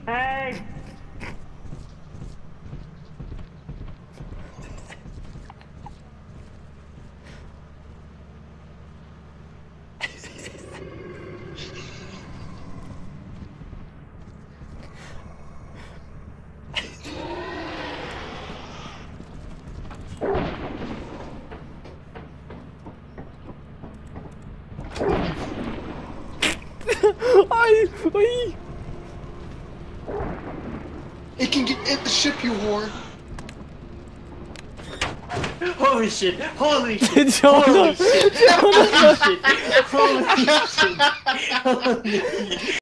Hey! Ay! Ay! It can get in the ship, you whore. Holy shit! Holy shit! Jonah! Holy shit! Holy shit! Holy shit! Holy shit!